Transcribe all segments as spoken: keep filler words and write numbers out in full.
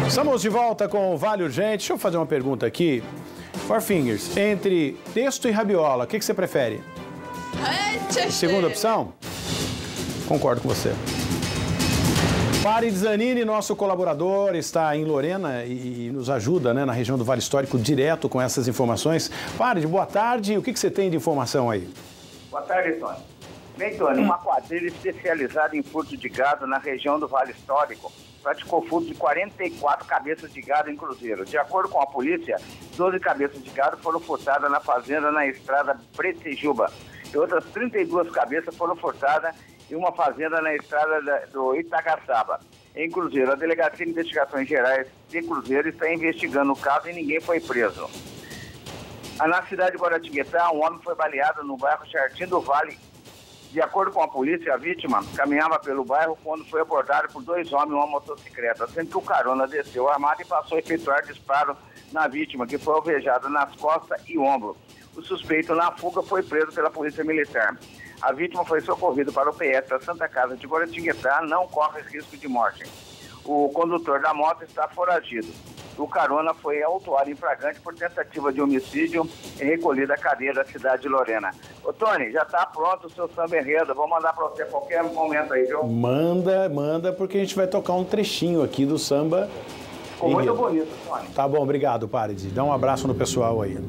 Estamos de volta com o Vale Urgente. Deixa eu fazer uma pergunta aqui. Four Fingers, entre texto e rabiola, o que, que você prefere? Segunda opção? Concordo com você. Pari Zanini, nosso colaborador, está em Lorena e, e nos ajuda, né, na região do Vale Histórico, direto com essas informações. Pari, boa tarde. O que, que você tem de informação aí? Boa tarde, Tony. Bem, Tony, uma quadrilha especializada em furto de gado na região do Vale Histórico praticou furto de quarenta e quatro cabeças de gado em Cruzeiro. De acordo com a polícia, doze cabeças de gado foram furtadas na fazenda na estrada Pretijuba e outras trinta e duas cabeças foram furtadas em uma fazenda na estrada da, do Itagaçaba, em Cruzeiro. A Delegacia de Investigações Gerais de Cruzeiro está investigando o caso e ninguém foi preso. Na cidade de Guaratinguetá, um homem foi baleado no bairro Jardim do Vale. De acordo com a polícia, a vítima caminhava pelo bairro quando foi abordado por dois homens em uma motocicleta, sendo que o carona desceu armado e passou a efetuar disparo na vítima, que foi alvejada nas costas e ombro. O suspeito na fuga foi preso pela polícia militar. A vítima foi socorrida para o P S da Santa Casa de Guaratinguetá, não corre risco de morte. O condutor da moto está foragido. O carona foi autuado em flagrante por tentativa de homicídio e recolhido à cadeia da cidade de Lorena. Ô, Tony, já está pronto o seu samba enredo. Vou mandar para você a qualquer momento aí, viu? Manda, manda, porque a gente vai tocar um trechinho aqui do samba. Ficou muito bonito, Tony. Tá bom, obrigado, Paredes. Dá um abraço no pessoal aí.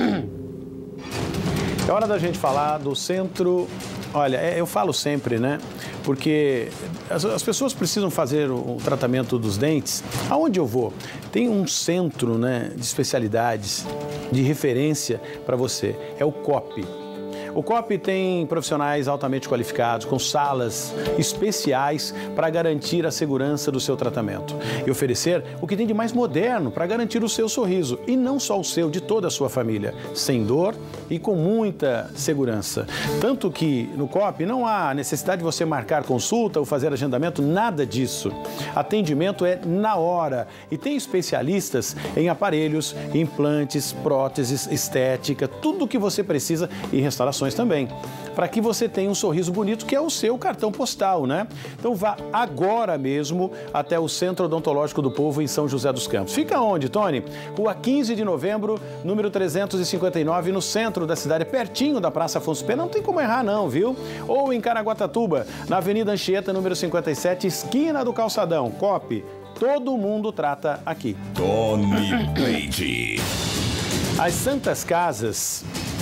É hora da gente falar do centro... Olha, eu falo sempre, né? Porque as, as pessoas precisam fazer o, o tratamento dos dentes. Aonde eu vou? Tem um centro, né, de especialidades, de referência para você. É o C O P. O C O P tem profissionais altamente qualificados, com salas especiais para garantir a segurança do seu tratamento e oferecer o que tem de mais moderno para garantir o seu sorriso, e não só o seu, de toda a sua família, sem dor e com muita segurança. Tanto que no C O P não há necessidade de você marcar consulta ou fazer agendamento, nada disso. Atendimento é na hora e tem especialistas em aparelhos, implantes, próteses, estética, tudo o que você precisa, e restaurações também, para que você tenha um sorriso bonito, que é o seu cartão postal, né? Então vá agora mesmo até o Centro Odontológico do Povo em São José dos Campos. Fica onde, Tony? Rua quinze de novembro, número trezentos e cinquenta e nove, no centro da cidade, pertinho da Praça Afonso Pena. Não tem como errar não, viu? Ou em Caraguatatuba, na Avenida Anchieta, número cinquenta e sete, esquina do Calçadão. C O P, todo mundo trata aqui. Tony Leite. As Santas Casas,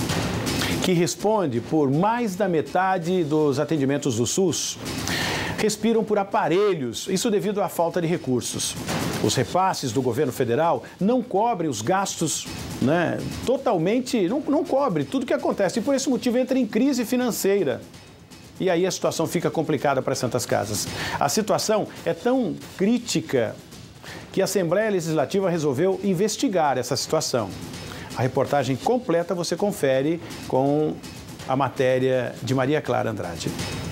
que responde por mais da metade dos atendimentos do SUS, respiram por aparelhos, isso devido à falta de recursos. Os repasses do governo federal não cobrem os gastos, né, totalmente, não, não cobre tudo que acontece, e por esse motivo entra em crise financeira. E aí a situação fica complicada para as Santas Casas. A situação é tão crítica que a Assembleia Legislativa resolveu investigar essa situação. A reportagem completa você confere com a matéria de Maria Clara Andrade.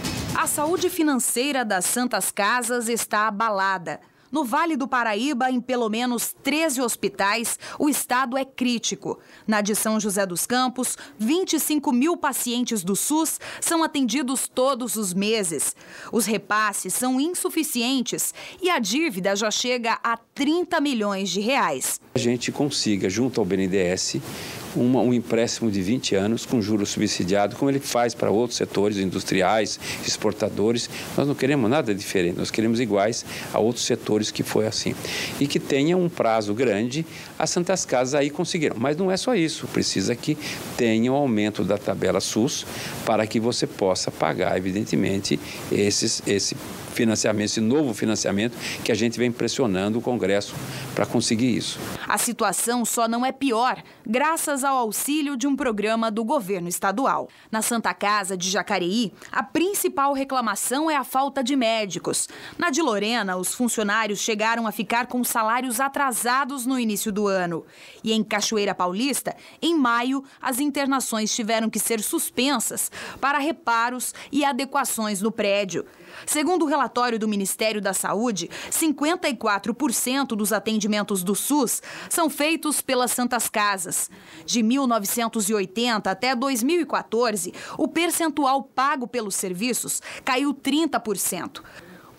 A saúde financeira das Santas Casas está abalada. No Vale do Paraíba, em pelo menos treze hospitais, o estado é crítico. Na de São José dos Campos, vinte e cinco mil pacientes do SUS são atendidos todos os meses. Os repasses são insuficientes e a dívida já chega a trinta milhões de reais. A gente consiga, junto ao B N D E S, Uma, um empréstimo de vinte anos com juros subsidiados, como ele faz para outros setores industriais, exportadores. Nós não queremos nada diferente, nós queremos iguais a outros setores que foi assim. E que tenha um prazo grande, as Santas Casas aí conseguiram. Mas não é só isso, precisa que tenha um aumento da tabela SUS para que você possa pagar, evidentemente, esses, esse financiamento, esse novo financiamento que a gente vem pressionando o Congresso para conseguir isso. A situação só não é pior graças ao auxílio de um programa do governo estadual. Na Santa Casa de Jacareí, a principal reclamação é a falta de médicos. Na de Lorena, os funcionários chegaram a ficar com salários atrasados no início do ano. E em Cachoeira Paulista, em maio, as internações tiveram que ser suspensas para reparos e adequações no prédio. Segundo o relatório do Ministério da Saúde, cinquenta e quatro por cento dos atendimentos do SUS são feitos pelas Santas Casas. De mil novecentos e oitenta até dois mil e quatorze, o percentual pago pelos serviços caiu trinta por cento.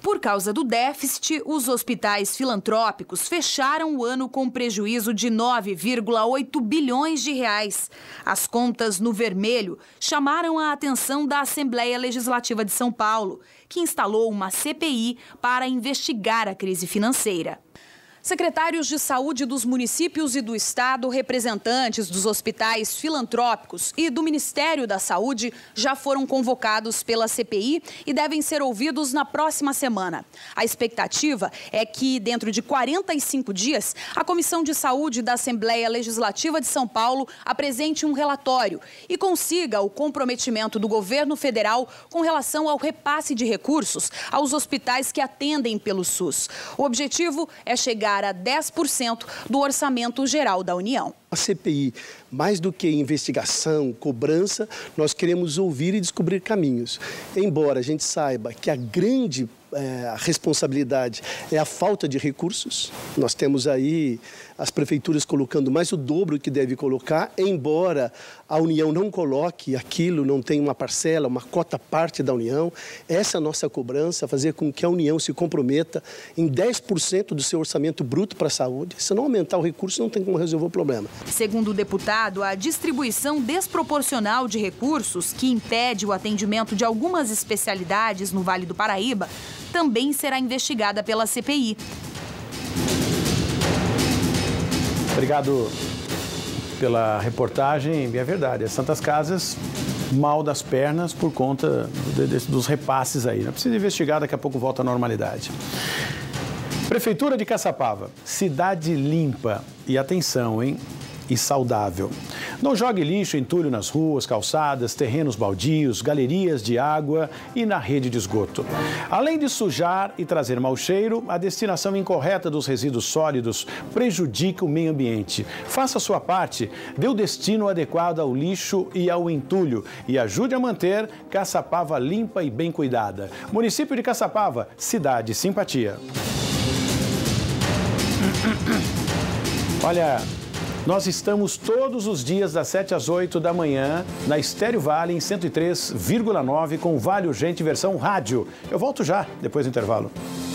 Por causa do déficit, os hospitais filantrópicos fecharam o ano com prejuízo de nove vírgula oito bilhões de reais. As contas no vermelho chamaram a atenção da Assembleia Legislativa de São Paulo, que instalou uma C P I para investigar a crise financeira. Secretários de saúde dos municípios e do estado, representantes dos hospitais filantrópicos e do Ministério da Saúde já foram convocados pela C P I e devem ser ouvidos na próxima semana. A expectativa é que, dentro de quarenta e cinco dias, a Comissão de Saúde da Assembleia Legislativa de São Paulo apresente um relatório e consiga o comprometimento do governo federal com relação ao repasse de recursos aos hospitais que atendem pelo SUS. O objetivo é chegar a dez por cento do orçamento geral da União. A C P I, mais do que investigação, cobrança, nós queremos ouvir e descobrir caminhos. Embora a gente saiba que a grande é, a responsabilidade é a falta de recursos, nós temos aí as prefeituras colocando mais o dobro que deve colocar, embora a União não coloque aquilo, não tem uma parcela, uma cota parte da União. Essa é a nossa cobrança, fazer com que a União se comprometa em dez por cento do seu orçamento bruto para a saúde. Se não aumentar o recurso, não tem como resolver o problema. Segundo o deputado, a distribuição desproporcional de recursos, que impede o atendimento de algumas especialidades no Vale do Paraíba, também será investigada pela C P I. Obrigado pela reportagem. É verdade, as Santas Casas mal das pernas por conta de, de, dos repasses aí. Não precisa investigar, daqui a pouco volta à normalidade. Prefeitura de Caçapava, cidade limpa e atenção, hein? E saudável. Não jogue lixo entulho nas ruas, calçadas, terrenos baldios, galerias de água e na rede de esgoto. Além de sujar e trazer mau cheiro, a destinação incorreta dos resíduos sólidos prejudica o meio ambiente. Faça a sua parte, dê o destino adequado ao lixo e ao entulho e ajude a manter Caçapava limpa e bem cuidada. Município de Caçapava, cidade simpatia. Olha, nós estamos todos os dias das sete às oito da manhã na Estéreo Vale em cento e três vírgula nove com Vale Urgente versão rádio. Eu volto já, depois do intervalo.